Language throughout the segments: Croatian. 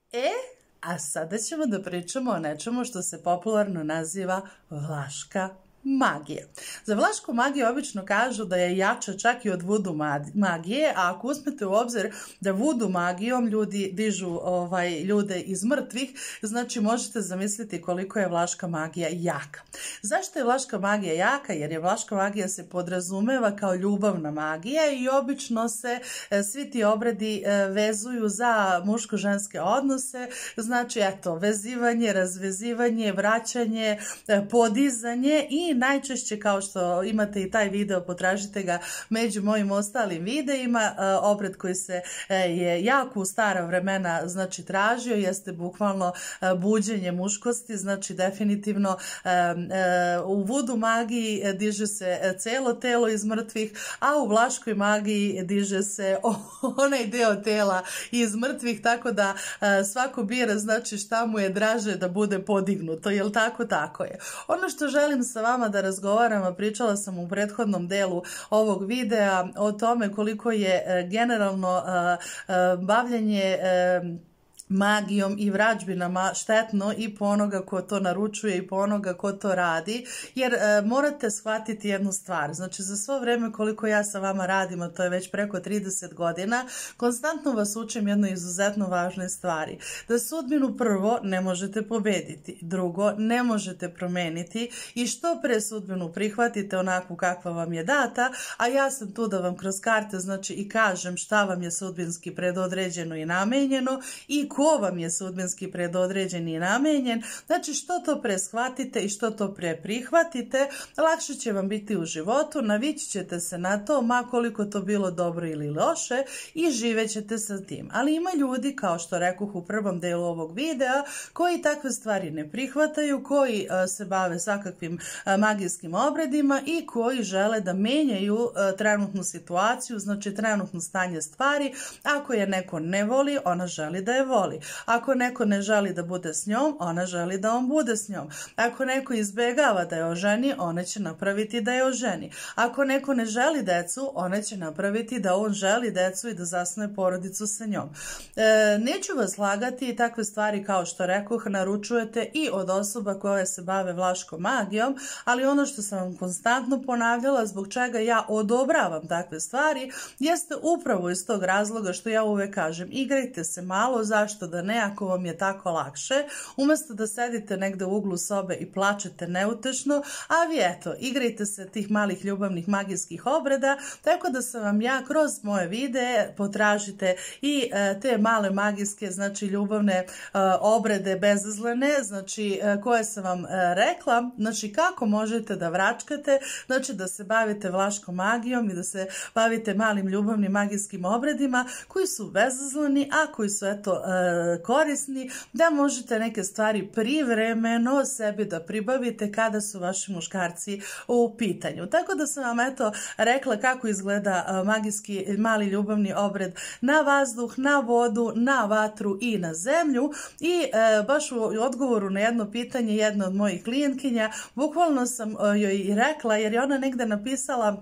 A sada ćemo da pričamo o nečemu što se popularno naziva vlaška magija. Za vlašku magiju obično kažu da je jača čak i od vudu magije, a ako uzmete u obzir da vudu magijom ljudi dižu ljude iz mrtvih, znači možete zamisliti koliko je vlaška magija jaka. Zašto je vlaška magija jaka? Jer je vlaška magija se podrazumeva kao ljubavna magija i obično se svi ti obredi vezuju za muško-ženske odnose, znači eto, vezivanje, razvezivanje, vraćanje, podizanje i najčešće, kao što imate i taj video, potražite ga među mojim ostalim videima, obred koji se je jako u stara vremena znači tražio jeste bukvalno buđenje muškosti, znači definitivno u vudu magiji diže se celo telo iz mrtvih, a u vlaškoj magiji diže se onaj deo tela iz mrtvih, tako da svako bira znači šta mu je draže da bude podignuto, jel tako? Tako je. Ono što želim sa vama da razgovaram, a pričala sam u prethodnom delu ovog videa o tome koliko je generalno bavljanje magijom i vrađbinama štetno i po onoga ko to naručuje i po onoga ko to radi, jer morate shvatiti jednu stvar. Znači, za svo vreme koliko ja sa vama radim, a to je već preko 30 godina, konstantno vas učim jednoj izuzetno važnoj stvari. Da sudbinu prvo ne možete pobediti, drugo ne možete promeniti i što pre sudbinu prihvatite onakvu kakva vam je data, a ja sam tu da vam kroz karte znači i kažem šta vam je sudbinski predodređeno i namenjeno i ko vam je sudbinski predodređen i namenjen. Znači, što to pre shvatite i što to pre prihvatite, lakše će vam biti u životu, navići ćete se na to, ma koliko to bilo dobro ili loše, i živećete sa tim. Ali ima ljudi, kao što rekoh u prvom delu ovog videa, koji takve stvari ne prihvataju, koji se bave svakakvim magijskim obredima i koji žele da menjaju trenutnu situaciju, znači trenutno stanje stvari. Ako je neko ne voli, ona želi da je voli. Ako neko ne želi da bude s njom, ona želi da on bude s njom. Ako neko izbegava da je oženi, ona će napraviti da je oženi. Ako neko ne želi decu, ona će napraviti da on želi decu i da zasnuje porodicu sa njom. Neću vas lagati, takve stvari, kao što rekoh, naručujete i od osoba koje se bave vlaškom magijom, ali ono što sam vam konstantno ponavljala, zbog čega ja odobravam takve stvari, jeste upravo iz tog razloga što ja uvek kažem, igrajte se malo, zašto da ne, ako vam je tako lakše, umesto da sedite negde u uglu sobe i plačete neutešno, a vi eto, igrajte se tih malih ljubavnih magijskih obreda, tako da sam vam ja kroz moje videe, potražite i te male magijske, znači ljubavne obrede bezazlene, znači koje sam vam rekla, znači kako možete da vračkate, znači da se bavite vlaškom magijom i da se bavite malim ljubavnim magijskim obredima koji su bezazleni, a koji su eto korisni, da možete neke stvari privremeno sebi da pribavite kada su vaši muškarci u pitanju. Tako da sam vam eto rekla kako izgleda magijski mali ljubavni obred na vazduh, na vodu, na vatru i na zemlju, i baš u odgovoru na jedno pitanje jedne od mojih klijentkinja, bukvalno sam joj i rekla, jer je ona negde napisala,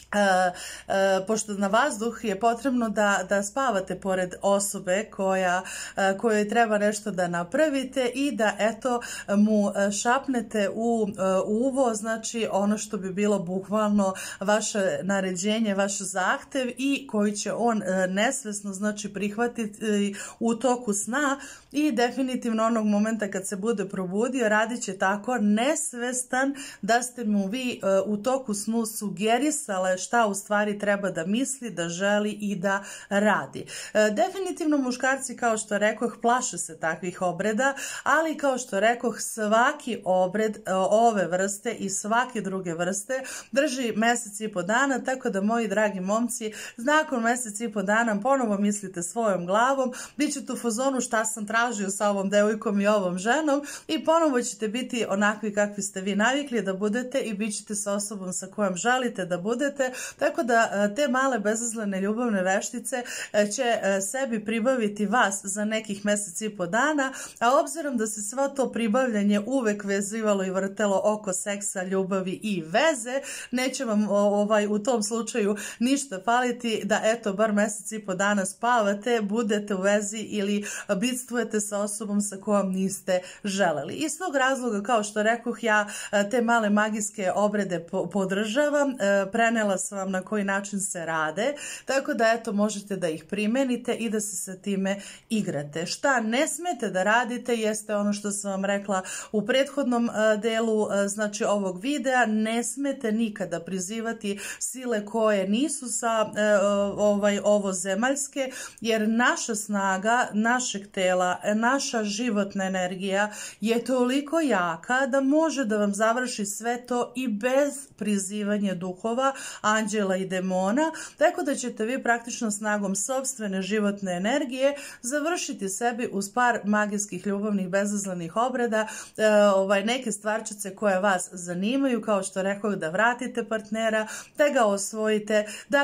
pošto na vazduh je potrebno da spavate pored osobe kojoj treba nešto da napravite i da eto mu šapnete u uvo, znači ono što bi bilo bukvalno vaše naređenje, vaš zahtev, i koji će on nesvesno znači prihvatiti u toku sna, i definitivno onog momenta kad se bude probudio radit će tako nesvestan da ste mu vi u toku snu sugerisale šta u stvari treba da misli, da želi i da radi. Definitivno muškarci, kao što rekoh, plaše se takvih obreda, ali kao što rekoh, svaki obred ove vrste i svake druge vrste drži mesec i po dana, tako da moji dragi momci, nakon mesec i po dana ponovo mislite svojom glavom, bit ćete u fazonu šta sam tražio sa ovom devojkom i ovom ženom, i ponovo ćete biti onakvi kakvi ste vi navikli da budete i bit ćete sa osobom sa kojom želite da budete, veštice, tako da te male bezazlene ljubavne veštice će sebi pribaviti vas za nekih mjesec i po dana, a obzirom da se sva to pribavljanje uvek vezivalo i vrtelo oko seksa, ljubavi i veze, neće vam u tom slučaju ništa faliti da eto bar mjesec i po dana spavate, budete u vezi ili bitstvujete sa osobom sa kojom niste želeli. Iz tog razloga, kao što rekoh, ja te male magijske obrede podržavam, prenela sam vam na koji način se rade, tako da eto možete da ih primenite i da se sa time igrate. Šta ne smete da radite jeste ono što sam vam rekla u prethodnom delu znači ovog videa, ne smete nikada prizivati sile koje nisu sa ovozemaljske, jer naša snaga, našeg tela, naša životna energija je toliko jaka da može da vam završi sve to i bez prizivanja duhova, anđela i demona, tako da ćete vi praktično snagom sopstvene životne energije završiti sebi uz par magijskih ljubavnih bezazlenih obreda neke stvarčice koje vas zanimaju, kao što rekoh, da vratite partnera, da ga osvojite,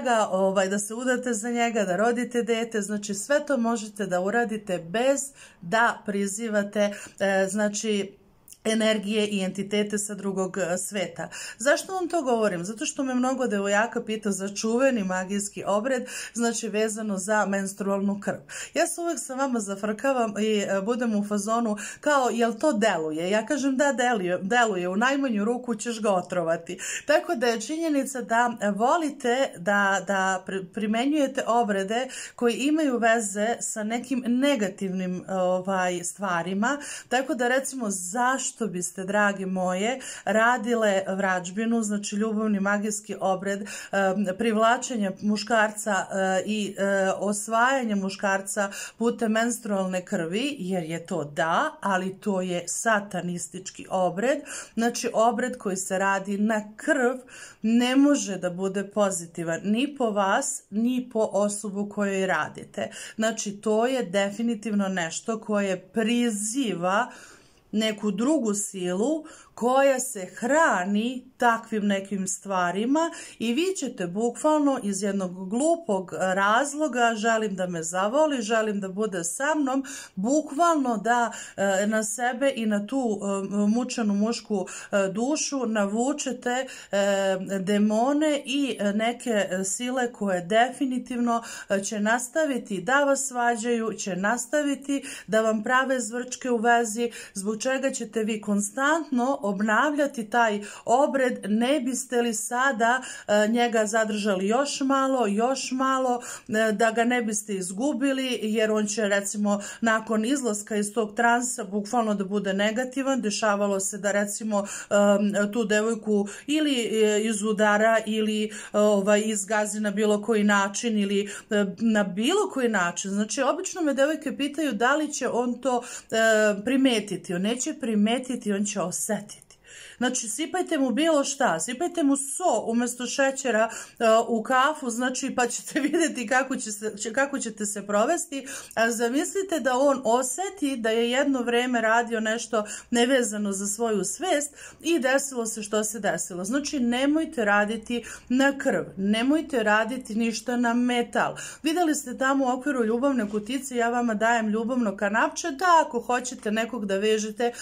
da se udate za njega, da rodite dete, znači sve to možete da uradite bez da prizivate znači energije i entitete sa drugog sveta. Zašto vam to govorim? Zato što me mnogo devojaka pita za čuveni magijski obred, znači vezano za menstrualnu krv. Ja se uvek sa vama zafrkavam i budem u fazonu kao, jel to deluje? Ja kažem da deluje, u najmanju ruku ćeš ga otrovati. Tako da je činjenica da volite da primenjujete obrede koji imaju veze sa nekim negativnim stvarima, tako da recimo zašto biste, dragi moje, radile vrađbinu, znači ljubavni magijski obred privlačenja muškarca i osvajanja muškarca putem menstrualne krvi, jer je to da, ali to je satanistički obred, znači obred koji se radi na krv ne može da bude pozitivan ni po vas, ni po osobu kojoj radite. Znači to je definitivno nešto koje priziva neku drugu silu koja se hrani takvim nekim stvarima i vi ćete bukvalno iz jednog glupog razloga, želim da me zavoli, želim da bude sa mnom, bukvalno da na sebe i na tu mučenu mušku dušu navučete demone i neke sile koje definitivno će nastaviti da vas svađaju, će nastaviti da vam prave zvrčke u vezi, zbog čega ćete vi konstantno obnavljati taj obred, ne biste li sada njega zadržali još malo, da ga ne biste izgubili, jer on će recimo nakon izlaska iz tog transa bukvalno da bude negativan. Dešavalo se da recimo tu devojku ili iz udara ili izgazi na bilo koji način ili na bilo koji način. Znači obično me devojke pitaju da li će on to primetiti. On neće primetiti, on će osetiti. Znači, sipajte mu bilo šta, sipajte mu so umjesto šećera u kafu, znači, pa ćete vidjeti kako ćete se provesti, a zamislite da on osjeti da je jedno vreme radio nešto nevezano za svoju svest i desilo se što se desilo. Znači, nemojte raditi na krv, nemojte raditi ništa na metal. Vidjeli ste tamo u okviru ljubavne kutice, ja vama dajem ljubavno kanapče, da ako hoćete nekog da vežete,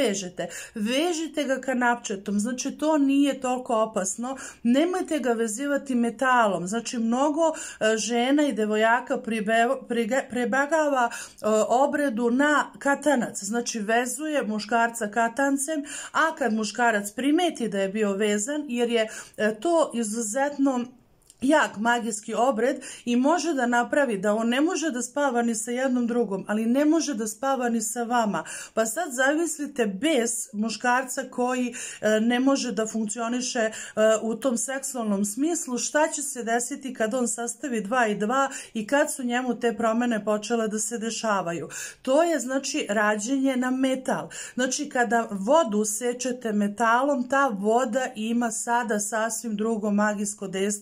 vežite ga kanapčetom, znači to nije toliko opasno, nemojte ga vezivati metalom, znači mnogo žena i devojaka prebagava obredu na katanac, znači vezuje muškarca katancem, a kad muškarac primeti da je bio vezan, jer je to izuzetno jak magijski obred i može da napravi da on ne može da spava ni sa jednom drugom, ali ne može da spava ni sa vama. Pa sad zamislite bez muškarca koji ne može da funkcioniše u tom seksualnom smislu, šta će se desiti kad on sastavi 2 i 2 i kad su njemu te promene počele da se dešavaju. To je znači rađenje na metal. Znači kada vodu sečete metalom, ta voda ima sada sasvim drugo magijsko dejstvo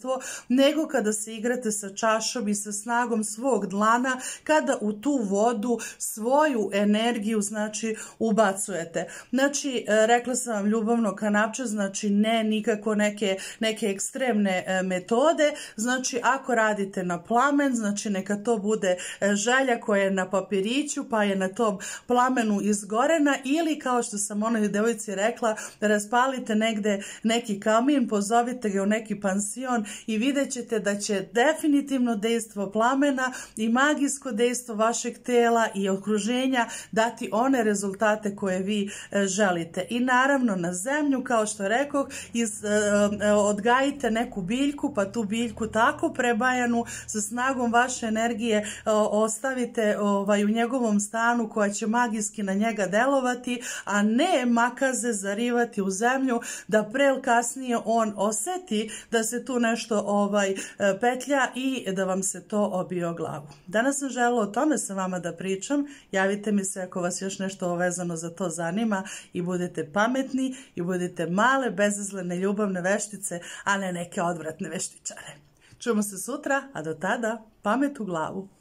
nego kada se igrate sa čašom i sa snagom svog dlana, kada u tu vodu svoju energiju, znači, ubacujete. Znači, rekla sam vam ljubavno kanapče, znači ne nikako neke ekstremne metode, znači ako radite na plamen, znači neka to bude želja koja je na papiriću pa je na tom plamenu izgorena, ili kao što sam onoj devojci rekla, raspalite negde neki kamin, pozovite ga u neki pansion i vidjet ćete da će definitivno dejstvo plamena i magijsko dejstvo vašeg tela i okruženja dati one rezultate koje vi želite. I naravno na zemlju, kao što rekoh, odgajite neku biljku, pa tu biljku tako prebajanu sa snagom vaše energije ostavite u njegovom stanu koja će magijski na njega delovati, a ne makaze zarivati u zemlju da pre ili kasnije on oseti da se tu nešto petlja i da vam se to obije o glavu. Danas sam želela o tome sa vama da pričam. Javite mi se ako vas još nešto vezano za to zanima i budete pametni i budete male, bezazlene, ljubavne veštice, a ne neke odvratne veštičare. Čujemo se sutra, a do tada pamet u glavu.